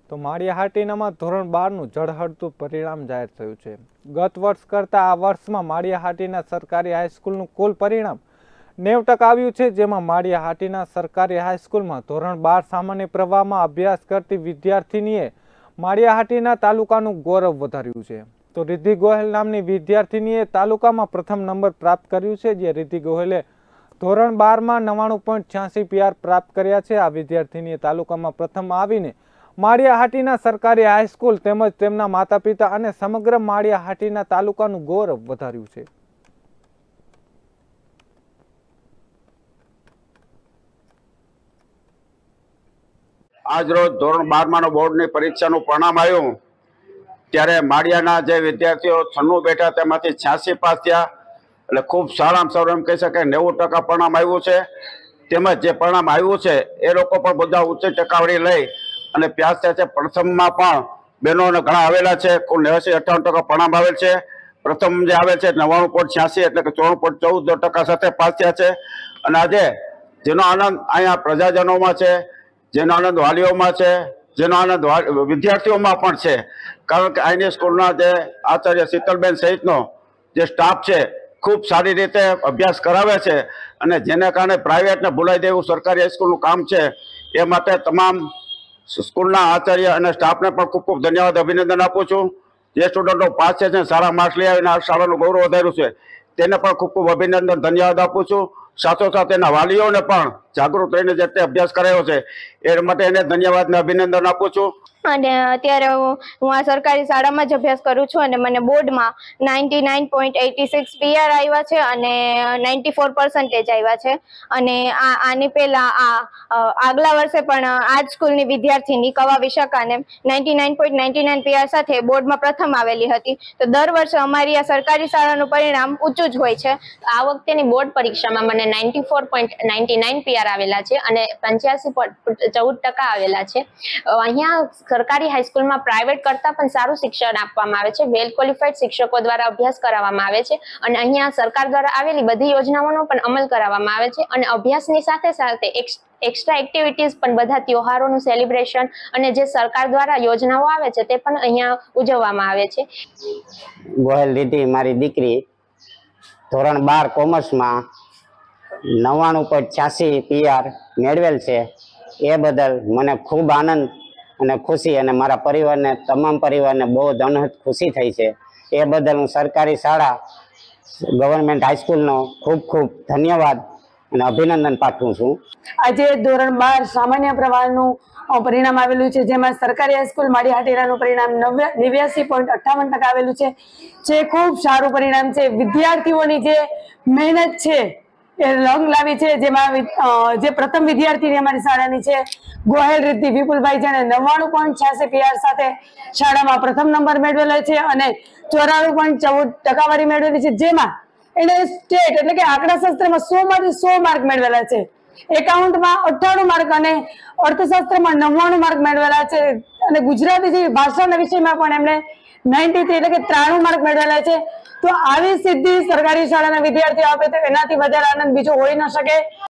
તો માળિયાહાટીનામાં ધોરણ 12નું ઝળહળતું પરિણામ જાહેર થયું છે। ગત વર્ષ કરતાં આ વર્ષમાં માળિયાહાટીના સરકારી હાઈસ્કૂલનું કુલ પરિણામ 90% આવ્યું છે, જેમાં માળિયાહાટીના સરકારી હાઈસ્કૂલમાં ધોરણ 12 સામાન્ય પ્રવાહમાં અભ્યાસ કરતી વિદ્યાર્થીનીએ માળિયાહાટીના તાલુકાનું ગૌરવ વધાર્યું છે। તો રિદ્ધિ ગોહેલ નામની વિદ્યાર્થીનીએ તાલુકામાં પ્રથમ નંબર પ્રાપ્ત કર્યું છે, જે રિદ્ધિ ગોહેલે ધોરણ 12માં 99.86 PR પ્રાપ્ત કર્યા છે। આ વિદ્યાર્થીનીએ તાલુકામાં પ્રથમ આવીને માળિયાહાટીના સરકારી હાઈસ્કૂલ તેમજ તેમના માતા પિતા અને સમગ્ર માળિયાહાટીના તાલુકાનું ગૌરવ વધાર્યું છે। આજ રોજ ધોરણ 12માં બોર્ડની પરીક્ષાનું પરિણામ આવ્યું ત્યારે માળિયાના જે વિદ્યાર્થીઓ 96 બેઠા તેમાંથી 86 પાસ થયા, એટલે ખૂબ સારામાં સારું એમ કહી શકાય 90% પરિણામ આવ્યું છે। તેમજ જે પરિણામ આવ્યું છે એ લોકો પણ બધા ઉચ્ચ ટકાવારી લઈ અને પાસ થયા છે। પ્રથમમાં પણ બહેનોને ઘણા આવેલા છે, કુલ 89-58% પરિણામ આવેલ છે। પ્રથમ જે આવે છે 99.86 એટલે કે 94.14% સાથે પાસ થયા છે। અને આજે જેનો આનંદ અહીંયા પ્રજાજનોમાં છે, જેનો આનંદ વાલીઓમાં છે, જેનો આનંદ વિદ્યાર્થીઓમાં પણ છે, કારણ કે અહીંની સ્કૂલના જે આચાર્ય શીતલબેન સહિતનો જે સ્ટાફ છે ખૂબ સારી રીતે અભ્યાસ કરાવે છે અને જેને કારણે પ્રાઇવેટને ભૂલાઈ દેવું સરકારી હાઈસ્કૂલનું કામ છે। એ માટે તમામ સ્કૂલના આચાર્ય અને સ્ટાફને પણ ખૂબ ખૂબ ધન્યવાદ અભિનંદન આપું છું। જે સ્ટુડન્ટો પાસ છે સારા માર્ક્સ લઈ આવીને આ શાળાનું ગૌરવ વધાર્યું છે તેને પણ ખૂબ ખૂબ અભિનંદન ધન્યવાદ આપું છું। સાથોસાથ એના વાલીઓને પણ જાગૃત રહીને જે તે અભ્યાસ કરાયો છે એ માટે એને ધન્યવાદ ને અભિનંદન આપું છું। અને અત્યારે હું આ સરકારી શાળામાં જ અભ્યાસ કરું છું અને મને બોર્ડમાં 99.86 PR આવ્યા છે અને 94% આવ્યા છે। અને આની પહેલા આગલા વર્ષે પણ આ જ સ્કૂલની વિદ્યાર્થીની કવા વિશાખાને 99.99 PR સાથે બોર્ડમાં પ્રથમ આવેલી હતી। તો દર વર્ષે અમારી આ સરકારી શાળાનું પરિણામ ઊંચું જ હોય છે। આ વખતેની બોર્ડ પરીક્ષામાં મને 94.99 PR આવેલા છે અને 85.14% આવેલા છે। અહીંયા સરકારી હાઈસ્કૂલમાં પ્રાઇવેટ કરતાં પણ સારું શિક્ષણ આપવામાં આવે છે। વેલ ક્વોલિફાઈડ શિક્ષકો દ્વારા અભ્યાસ કરાવવામાં આવે છે અને અહીંયા સરકાર દ્વારા આવેલી બધી યોજનાઓનો પણ અમલ કરાવવામાં આવે છે અને અભ્યાસની સાથે સાથે એક્સ્ટ્રા એક્ટિવિટીઝ પણ બધા તહેવારોનું સેલિબ્રેશન અને જે સરકાર દ્વારા યોજનાઓ આવે છે તે પણ અહીંયા ઉજવવામાં આવે છે। ગોહેલ રિદ્ધિ મારી દીકરી ધોરણ 12 કોમર્સમાં 99.86 PR મેળવેલ છે। એ બદલ મને ખૂબ આનંદ અને ખુશી અને મારા પરિવારને તમામ પરિવારને બહુ જ અનહદ ખુશી થઈ છે। એ બદલ હું સરકારી શાળા ગવર્મેન્ટ હાઈસ્કૂલનો ખૂબ ખૂબ ધન્યવાદ અને અભિનંદન પાઠવું છું। આજે ધોરણ 12 સામાન્ય પ્રવાહનું પરિણામ આવેલું છે, જેમાં સરકારી હાઈસ્કૂલ માળિયાહાટીનું પરિણામ 89.58% આવેલું છે, જે ખૂબ સારું પરિણામ છે। વિદ્યાર્થીઓની જે મહેનત છે એ રંગ લાવી છે, જેમાં જે પ્રથમ વિદ્યાર્થીની અમારી શાળાની છે ગોહેલ રિદ્ધિ વિપુલભાઈ, જેણે 99.86 PR સાથે શાળામાં પ્રથમ નંબર મેળવેલો છે અને 94.14% મેળવેલી છે, જેમાં એને સ્ટેટ એટલે કે આંકડા શાસ્ત્રમાં 100 માંથી 100 માર્ક મેળવેલા છે। એકાઉન્ટમાં 98 માર્ક અને અર્થશાસ્ત્રમાં 99 માર્ક મેળવેલા છે અને ગુજરાતી જેવી ભાષાના વિષયમાં પણ એમણે 93 એટલે કે 93 માર્ક મેળવેલા છે। તો આવી સિદ્ધિ સરકારી શાળાના વિદ્યાર્થીઓ આપે તો એનાથી વધારે આનંદ બીજો હોઈ ન શકે।